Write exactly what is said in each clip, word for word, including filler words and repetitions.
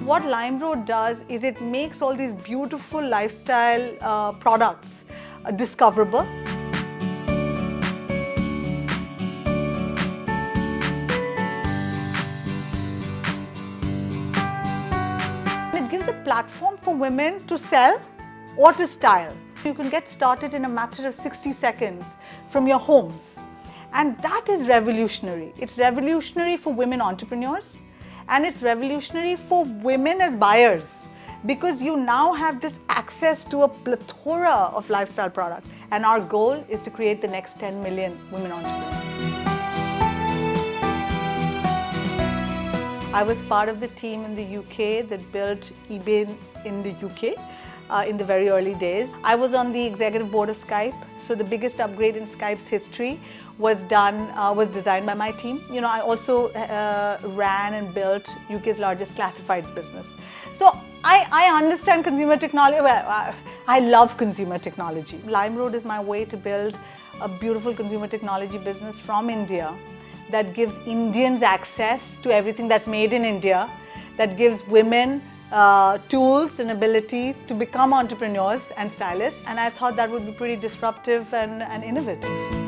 What LimeRoad does is it makes all these beautiful lifestyle uh, products uh, discoverable. It gives a platform for women to sell or to style. You can get started in a matter of sixty seconds from your homes. And that is revolutionary. It's revolutionary for women entrepreneurs, and it's revolutionary for women as buyers, because you now have this access to a plethora of lifestyle products. And our goal is to create the next ten million women entrepreneurs. I was part of the team in the U K that built eBay in the U K uh, in the very early days. I was on the executive board of Skype, so the biggest upgrade in Skype's history was done, uh, was designed by my team. You know, I also uh, ran and built U K's largest classifieds business. So I, I understand consumer technology. Well, I, I love consumer technology. LimeRoad is my way to build a beautiful consumer technology business from India that gives Indians access to everything that's made in India, that gives women uh, tools and abilities to become entrepreneurs and stylists. And I thought that would be pretty disruptive and, and innovative.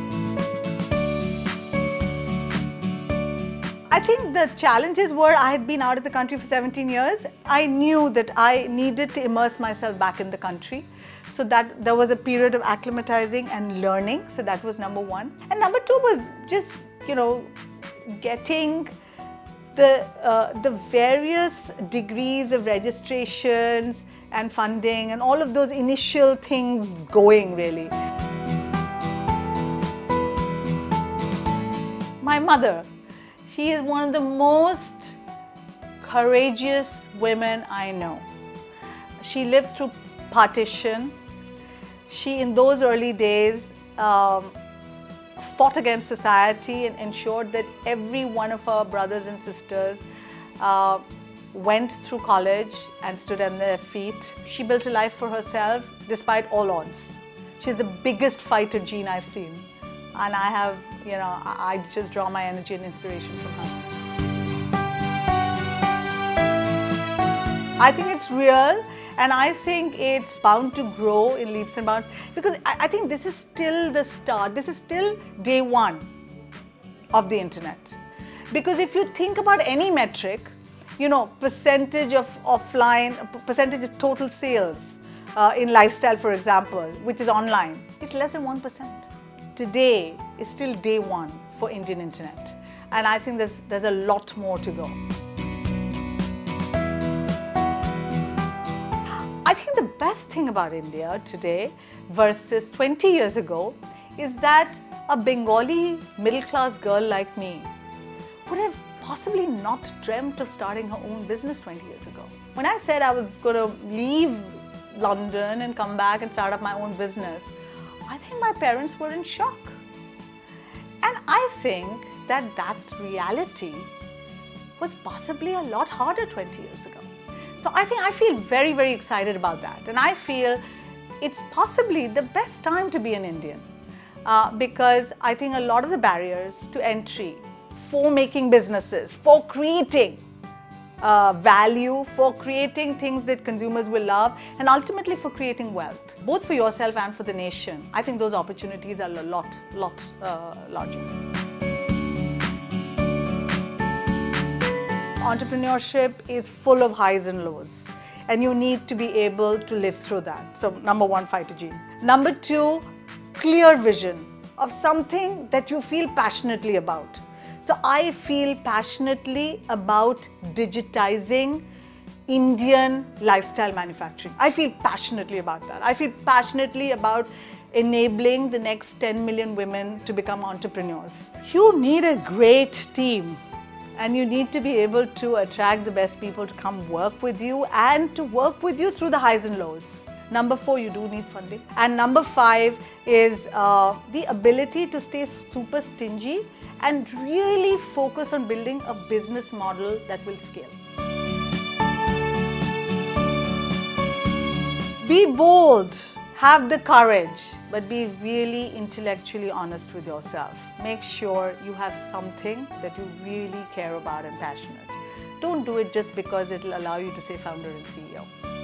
I think the challenges were I had been out of the country for seventeen years. I knew that I needed to immerse myself back in the country. So that there was a period of acclimatizing and learning. So that was number one. And number two was just, you know, getting the, uh, the various degrees of registrations and funding and all of those initial things going really. My mother. She is one of the most courageous women I know. She lived through partition. She, in those early days, um, fought against society and ensured that every one of her brothers and sisters uh, went through college and stood on their feet. She built a life for herself despite all odds. She's the biggest fighter gene I've seen. And I have, you know, I just draw my energy and inspiration from her. I think it's real, and I think it's bound to grow in leaps and bounds, because I think this is still the start. This is still day one of the internet. Because if you think about any metric, you know, percentage of offline, percentage of total sales uh, in lifestyle, for example, which is online, it's less than one percent. Today is still day one for Indian internet, and I think there's, there's a lot more to go. I think the best thing about India today versus twenty years ago is that a Bengali middle-class girl like me would have possibly not dreamt of starting her own business twenty years ago. When I said I was going to leave London and come back and start up my own business, I think my parents were in shock. And I think that that reality was possibly a lot harder twenty years ago. So I think I feel very, very excited about that. And I feel it's possibly the best time to be an Indian uh, because I think a lot of the barriers to entry for making businesses, for creating Uh, value, for creating things that consumers will love, and ultimately for creating wealth, both for yourself and for the nation. I think those opportunities are a lot, lot uh, larger. Entrepreneurship is full of highs and lows, and you need to be able to live through that. So number one, fighter gene. Number two, clear vision of something that you feel passionately about. So I feel passionately about digitizing Indian lifestyle manufacturing. I feel passionately about that. I feel passionately about enabling the next ten million women to become entrepreneurs. You need a great team, and you need to be able to attract the best people to come work with you and to work with you through the highs and lows. Number four, you do need funding. And number five is uh, the ability to stay super stingy and really focus on building a business model that will scale. Be bold, have the courage, but be really intellectually honest with yourself. Make sure you have something that you really care about and passionate. Don't do it just because it will allow you to say founder and C E O.